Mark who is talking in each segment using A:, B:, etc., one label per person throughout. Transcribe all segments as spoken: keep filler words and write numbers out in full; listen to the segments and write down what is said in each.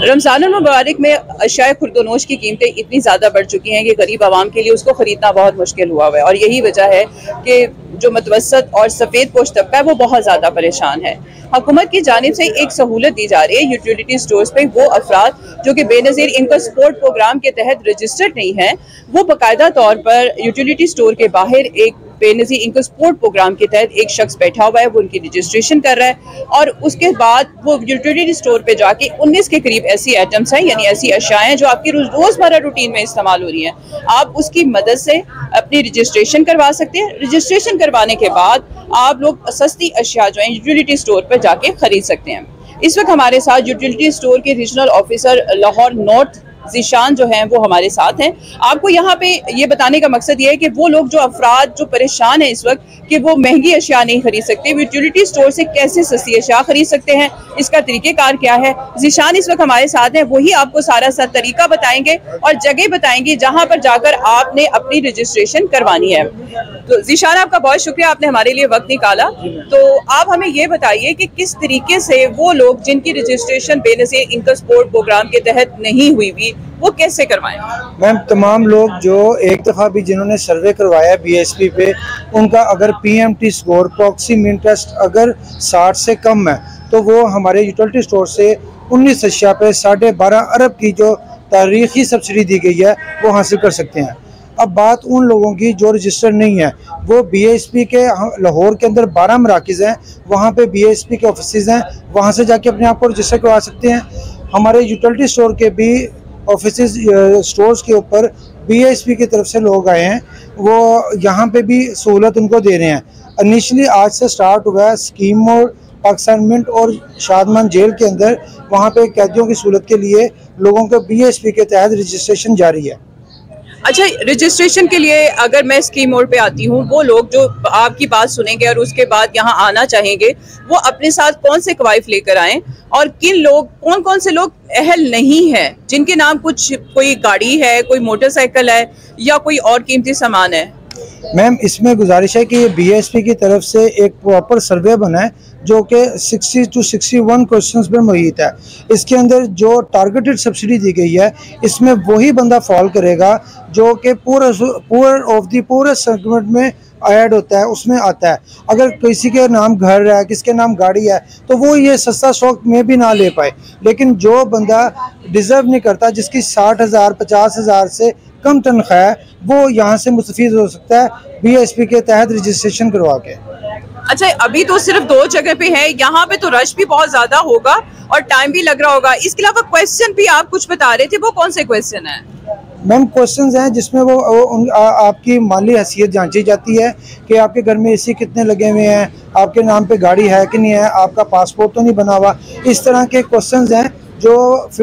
A: रमज़ान मुबारक में अशिया खुर्दोनोश की कीमतें इतनी ज़्यादा बढ़ चुकी हैं कि गरीब आवाम के लिए उसको ख़रीदना बहुत मुश्किल हुआ हुआ है, और यही वजह है कि जो मतवसत और सफ़ेद पोश तबका है वो बहुत ज़्यादा परेशान है। हुकूमत की जानिब से एक सहूलत दी जा रही है यूटिलिटी स्टोर्स पे वो अफराद जो कि बेनज़ीर इनका सपोर्ट प्रोग्राम के तहत रजिस्टर्ड नहीं है, वो बाकायदा तौर पर यूटिलिटी स्टोर के बाहर एक बेनज़ीर इनका सपोर्ट प्रोग्राम के तहत एक शख्स बैठा हुआ है, वो उनकी रजिस्ट्रेशन कर रहा है और उसके बाद वो यूटिलिटी स्टोर पे जाके उन्नीस के करीब ऐसी आइटम्स हैं, यानी ऐसी अशियाएं हैं जो आपकी रोज रोज़मर्रा रूटीन में इस्तेमाल हो रही हैं। आप उसकी मदद से अपनी रजिस्ट्रेशन करवा सकते हैं। रजिस्ट्रेशन करवाने के बाद आप लोग सस्ती अशिया जो है यूटिलिटी स्टोर पर जाके खरीद सकते हैं। इस वक्त हमारे साथ यूटिलिटी स्टोर के regional officer Lahore north Zeeshan जो हैं वो हमारे साथ हैं। आपको यहाँ पे ये बताने का मकसद ये है कि वो लोग जो अफराद जो परेशान हैं इस वक्त कि वो महंगी अशिया नहीं खरीद सकते, वो यूटिलिटी स्टोर से कैसे सस्ती अशिया खरीद सकते हैं, इसका तरीक़ेकार क्या है। ज़ीशान इस वक्त हमारे साथ हैं, वही आपको सारा सा तरीका बताएंगे और जगह बताएंगे जहाँ पर जाकर आपने अपनी रजिस्ट्रेशन करवानी है। तो ज़ीशान, आपका बहुत शुक्रिया, आपने हमारे लिए वक्त निकाला। तो आप हमें ये बताइए कि किस तरीके से वो लोग जिनकी रजिस्ट्रेशन बेनज़ीर इनका सपोर्ट प्रोग्राम के तहत नहीं हुई हुई वो कैसे करवाएं?
B: मैम, तमाम लोग जो एक दफ़ा भी जिन्होंने सर्वे करवाया बीएसपी पे, उनका अगर PMT score proxy mean test अगर साठ से कम है तो वो हमारे यूटिलिटी स्टोर से उन्नीस अशिया पे साढ़े बारह अरब की जो तारीखी सब्सिडी दी गई है वो हासिल कर सकते हैं। अब बात उन लोगों की जो रजिस्टर नहीं है, वो बीएसपी के लाहौर के अंदर बारह मराकिज़ हैं, वहाँ पे बीएसपी के ऑफिस हैं, वहाँ से जाके अपने आप को रजिस्टर करवा सकते हैं। हमारे यूटिलिटी स्टोर के भी ऑफिस स्टोर्स के ऊपर बीएसपी की तरफ से लोग आए हैं, वो यहाँ पे भी सहूलत उनको दे रहे हैं। इनिशियली आज से स्टार्ट हुआ है स्कीम मोड पाकिस्तान मिंट और शादमान जेल के अंदर, वहाँ पे कैदियों की सहूलत के लिए लोगों को बीएसपी के तहत रजिस्ट्रेशन जारी है।
A: अच्छा, रजिस्ट्रेशन के लिए अगर मैं स्कीम मोड पे आती हूँ, वो लोग जो आपकी बात सुनेंगे और उसके बाद यहाँ आना चाहेंगे, वो अपने साथ कौन से कवायफ लेकर आएँ और किन लोग कौन कौन से लोग अहल नहीं है, जिनके नाम कुछ कोई गाड़ी है, कोई मोटरसाइकिल है या कोई और कीमती सामान है?
B: मैम, इसमें गुजारिश है कि बीएसपी की तरफ से एक प्रॉपर सर्वे बना है जो कि साठ टू इकसठ क्वेश्चंस पर मुहित है। इसके अंदर जो टारगेटेड सब्सिडी दी गई है, इसमें वही बंदा फॉल करेगा जो कि पूरा पूर ऑफ द पूरे सेगमेंट में ऐड होता है, उसमें आता है। अगर किसी के नाम घर है, किसके नाम गाड़ी है, तो वो ये सस्ता स्टॉक में भी ना ले पाए। लेकिन जो बंदा डिज़र्व नहीं करता, जिसकी साठ हज़ार पचास हज़ार से कम तनख्वाह है, वो यहाँ से मुस्तफीद हो सकता है बीएसपी के तहत रजिस्ट्रेशन करवा के।
A: अच्छा, अभी तो सिर्फ दो जगह पे है, यहाँ पे तो रश भी बहुत ज्यादा होगा और टाइम भी लग रहा होगा। इसके अलावा क्वेश्चन भी आप कुछ बता रहे थे, वो कौन से क्वेश्चन है?
B: मैम, क्वेश्चंस हैं जिसमें वो, वो आ, आपकी माली हैसियत जांची जाती है कि आपके घर में एसी कितने लगे हुए हैं, आपके नाम पे गाड़ी है कि नहीं है, आपका पासपोर्ट तो नहीं बना हुआ। इस तरह के क्वेश्चंस हैं जो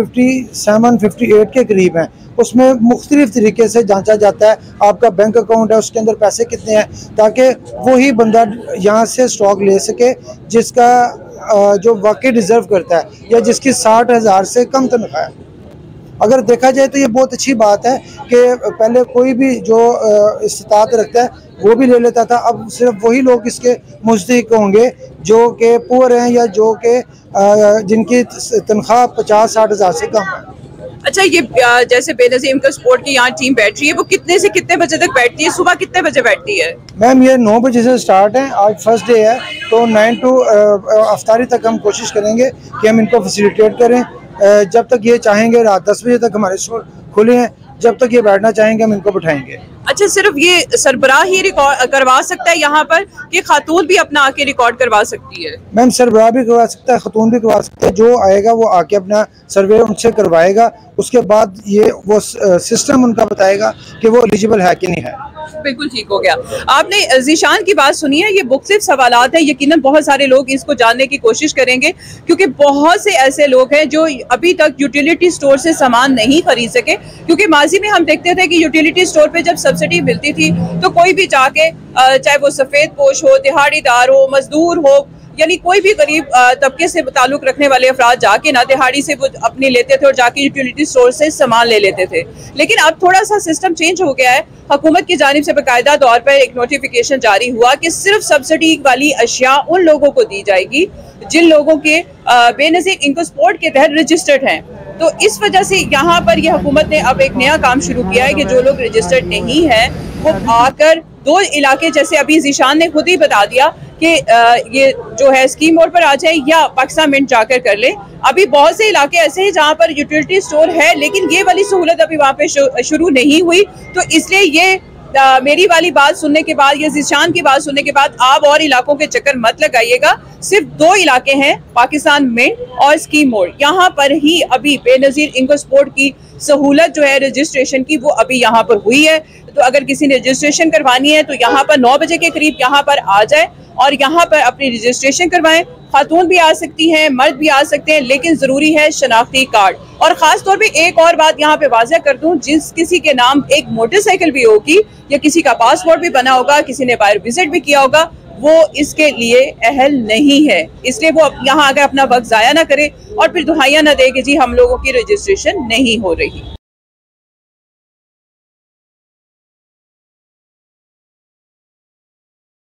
B: सत्तावन अट्ठावन के करीब हैं। उसमें मुख्तलिफ तरीके से जांचा जाता है आपका बैंक अकाउंट है, उसके अंदर पैसे कितने हैं, ताकि वही बंदा यहाँ से स्टॉक ले सके जिसका जो वाकई डिज़र्व करता है या जिसकी साठ हज़ार से कम तनख्वाह है। अगर देखा जाए तो ये बहुत अच्छी बात है कि पहले कोई भी जो इस्तात रखता है वो भी ले लेता था, अब सिर्फ वही लोग इसके मुस्तहिक होंगे जो कि पुअर हैं या जो कि जिनकी तनख्वाह पचास साठ हज़ार से कम है।
A: अच्छा, ये जैसे बेनज़ीर इनका सपोर्ट की यहाँ टीम बैठ रही है, वो कितने से कितने बजे तक बैठती है? सुबह कितने बजे बैठती है?
B: मैम, ये नौ बजे से स्टार्ट है, आज फर्स्ट डे है, तो नाइन टू अफ्तारी तक हम कोशिश करेंगे कि हम इनको फैसिलिटेट करें। जब तक ये चाहेंगे रात दस बजे तक हमारे स्टोर खुले हैं, जब तक ये बैठना चाहेंगे हम इनको बिठाएंगे।
A: अच्छा, सिर्फ ये सरबराह ही रिकॉर्ड करवा सकता है यहाँ पर कि खातून भी अपना आके रिकॉर्ड करवा सकती है?
B: मैम, सरबराह भी करवा सकता है, खातून भी करवा सकता है। जो आएगा वो आके अपना सर्वे उनसे करवाएगा, उसके बाद ये वो सिस्टम उनका बताएगा कि वो एलिजिबल है कि नहीं है।
A: बिल्कुल ठीक हो गया। आपने ज़ीशान की बात सुनी है, ये मुख्तलिफ सवालात हैं, यकीनन बहुत सारे लोग इसको जानने की कोशिश करेंगे क्योंकि बहुत से ऐसे लोग हैं जो अभी तक यूटिलिटी स्टोर से सामान नहीं खरीद सके। क्योंकि माजी में हम देखते थे कि यूटिलिटी स्टोर पे जब सब्सिडी मिलती थी तो कोई भी जाके, चाहे वो सफ़ेद पोश हो, दिहाड़ीदार हो, मजदूर हो, यानी कोई भी गरीब तबके से ताल्लुक रखने वाले अफराद जाके ना दिहाड़ी से वो अपनी लेते थे और जाके यूटिलिटी स्टोर से सामान ले लेते थे। लेकिन अब थोड़ा सा सिस्टम चेंज हो गया है। हुकूमत की जानिब से बाकायदा तौर पर एक नोटिफिकेशन जारी हुआ कि सिर्फ सब्सिडी वाली अशिया उन लोगों को दी जाएगी जिन लोगों के बेनज़ीर इनकम सपोर्ट के तहत रजिस्टर्ड हैं। तो इस वजह से यहाँ पर यह हुकूमत ने अब एक नया काम शुरू किया है कि जो लोग रजिस्टर्ड नहीं है वो आकर दो इलाके, जैसे अभी ज़ीशान ने खुद ही बता दिया कि ये जो है स्कीम मोड पर आ जाए या पाकिस्तान मिंट जाकर कर ले। अभी बहुत से इलाके ऐसे हैं जहाँ पर यूटिलिटी स्टोर है लेकिन ये वाली सहूलत अभी वहाँ पे शुरू नहीं हुई, तो इसलिए ये आ, मेरी वाली बात सुनने के बाद या ज़ीशान की बात सुनने के बाद आप और इलाकों के चक्कर मत लगाइएगा। सिर्फ दो इलाके हैं, पाकिस्तान मिंट और स्कीम मोड, यहाँ पर ही अभी बेनज़ीर इनको स्पोर्ट की सहूलत जो है रजिस्ट्रेशन की वो अभी यहाँ पर हुई है। तो अगर किसी ने रजिस्ट्रेशन करवानी है तो यहाँ पर नौ बजे के करीब यहाँ पर आ जाए और यहाँ पर अपनी रजिस्ट्रेशन करवाएं। खातून भी आ सकती हैं, मर्द भी आ सकते हैं, लेकिन ज़रूरी है शनाख्ती कार्ड। और ख़ास तौर पे एक और बात यहाँ पे वाज़ेह कर दूँ, जिस किसी के नाम एक मोटरसाइकिल भी होगी या किसी का पासपोर्ट भी बना होगा, किसी ने बाहर विजिट भी किया होगा, वो इसके लिए अहल नहीं है। इसलिए वो यहाँ आकर अपना वक्त ज़ाया ना करे और फिर दुहाइयाँ ना दे कि जी हम लोगों की रजिस्ट्रेशन नहीं हो रही।